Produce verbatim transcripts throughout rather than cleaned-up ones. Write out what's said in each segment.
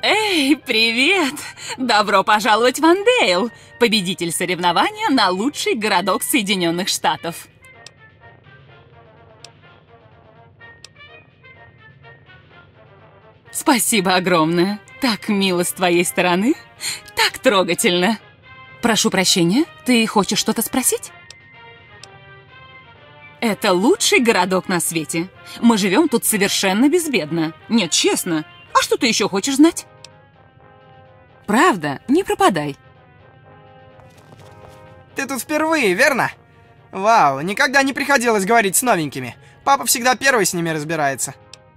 Эй, привет! Добро пожаловать в Вандейл, победитель соревнования на лучший городок Соединенных Штатов. Спасибо огромное. Так мило с твоей стороны. Так трогательно. Прошу прощения, ты хочешь что-то спросить? Это лучший городок на свете. Мы живем тут совершенно безбедно. Нет, честно. А что ты еще хочешь знать? Правда, не пропадай. Ты тут впервые, верно? Вау, никогда не приходилось говорить с новенькими. Папа всегда первый с ними разбирается.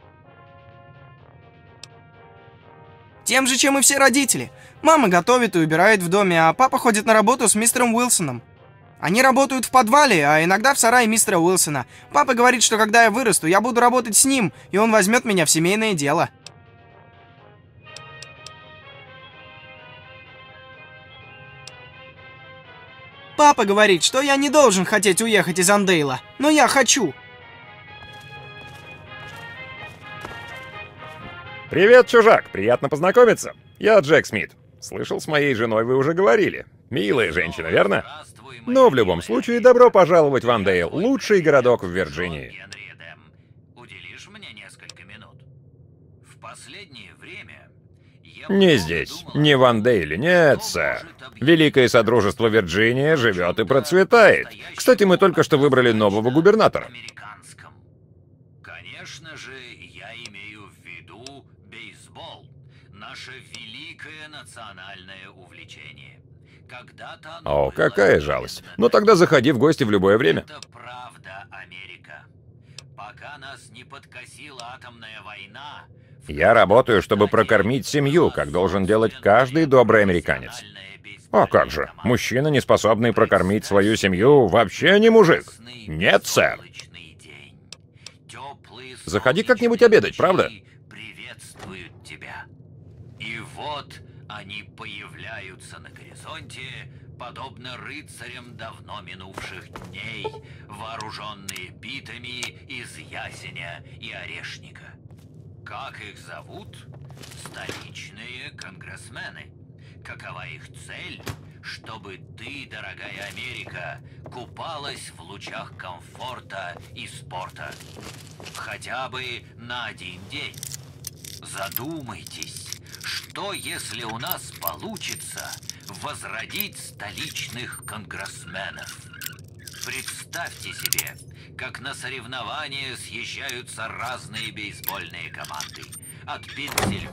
Тем же, чем и все родители. Мама готовит и убирает в доме, а папа ходит на работу с мистером Уилсоном. Они работают в подвале, а иногда в сарае мистера Уилсона. Папа говорит, что когда я вырасту, я буду работать с ним, и он возьмет меня в семейное дело. Папа говорит, что я не должен хотеть уехать из Андейла, но я хочу. Привет, чужак! Приятно познакомиться. Я Джек Смит. Слышал, с моей женой вы уже говорили. Милая женщина, верно? Но в любом случае, добро пожаловать в Вандейл, лучший городок в Вирджинии. Уделишь мне несколько минут? В последнее время я Не здесь, не в Вандейле, нет, сэр. Великое Содружество Вирджиния живет и процветает. Кстати, мы только что выбрали нового губернатора. американском. Конечно же, я имею в виду бейсбол. Наше великое национальное увлечение. Когда-то оно О, было какая жалость. Ну тогда заходи в гости в любое время. Это правда, Америка. Пока нас не подкосила атомная война, Я работаю, чтобы прокормить семью, как должен делать каждый добрый американец. А как же, мужчина, не способный прокормить свою семью, вообще не мужик. Нет, сэр. Заходи как-нибудь обедать, правда? Приветствуют тебя. И вот они появляются на горизонте, подобно рыцарям давно минувших дней, вооруженные битами из ясеня и орешника. Как их зовут? Столичные конгрессмены. Какова их цель? Чтобы ты, дорогая Америка, купалась в лучах комфорта и спорта. Хотя бы на один день. Задумайтесь, что если у нас получится возродить столичных конгрессменов? Представьте себе, как на соревнования съезжаются разные бейсбольные команды. От Пенсильвании...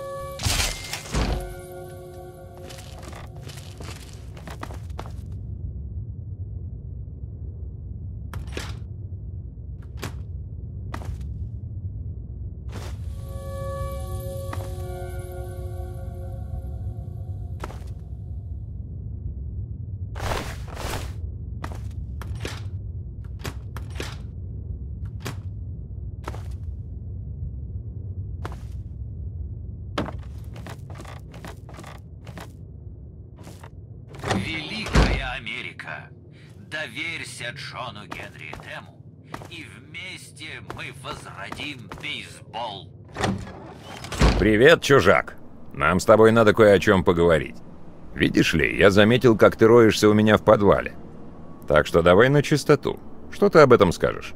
Великая Америка, доверься Джону Генри Тему, и вместе мы возродим бейсбол. Привет, чужак. Нам с тобой надо кое о чем поговорить. Видишь ли, я заметил, как ты роешься у меня в подвале. Так что давай на чистоту. Что ты об этом скажешь?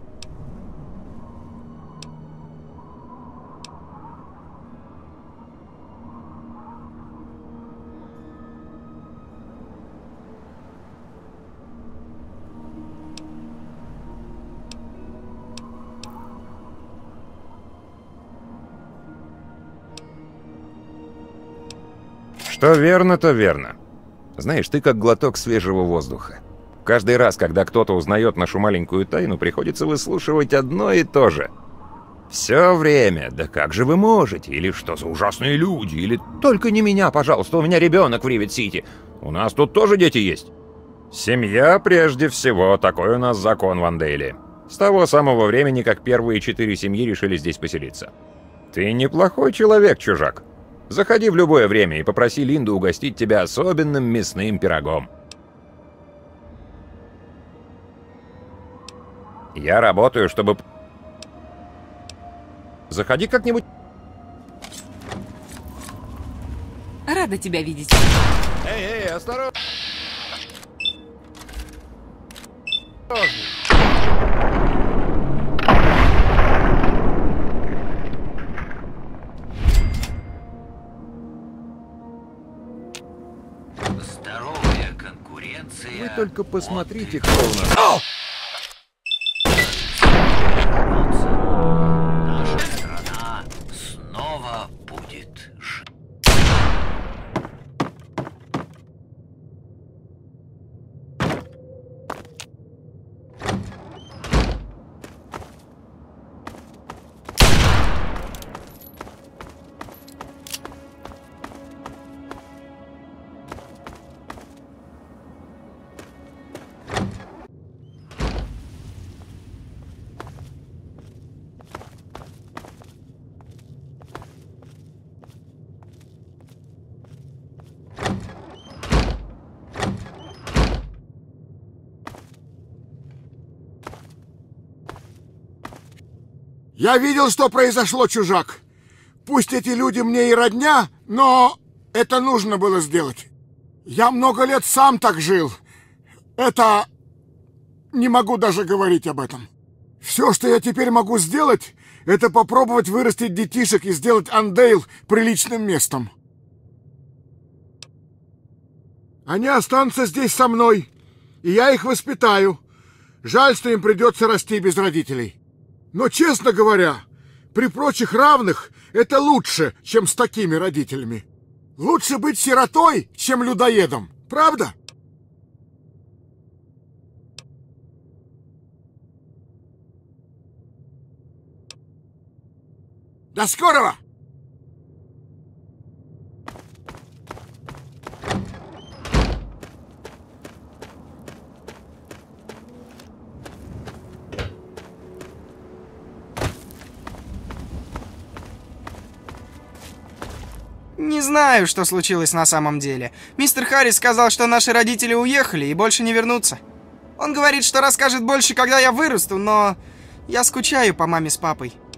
Что верно, то верно. Знаешь, ты как глоток свежего воздуха. Каждый раз, когда кто-то узнает нашу маленькую тайну, приходится выслушивать одно и то же. Все время. Да как же вы можете? Или что за ужасные люди? Или только не меня, пожалуйста, у меня ребенок в Ривет-Сити. У нас тут тоже дети есть. Семья прежде всего, такой у нас закон в Вандейле. С того самого времени, как первые четыре семьи решили здесь поселиться. Ты неплохой человек, чужак. Заходи в любое время и попроси Линду угостить тебя особенным мясным пирогом. Я работаю, чтобы... Заходи как-нибудь... Рада тебя видеть. Эй, эй, осторожно! Здоровая конкуренция. Вы только посмотрите, кто у нас. Наша страна снова будет жить. Я видел, что произошло, чужак. Пусть эти люди мне и родня, но это нужно было сделать. Я много лет сам так жил. Это... Не могу даже говорить об этом. Все, что я теперь могу сделать, это попробовать вырастить детишек и сделать Андейл приличным местом. Они останутся здесь со мной, и я их воспитаю. Жаль, что им придется расти без родителей. Но, честно говоря, при прочих равных это лучше, чем с такими родителями. Лучше быть сиротой, чем людоедом, правда? До скорого! Не знаю, что случилось на самом деле. Мистер Харрис сказал, что наши родители уехали и больше не вернутся. Он говорит, что расскажет больше, когда я вырасту, но я скучаю по маме с папой.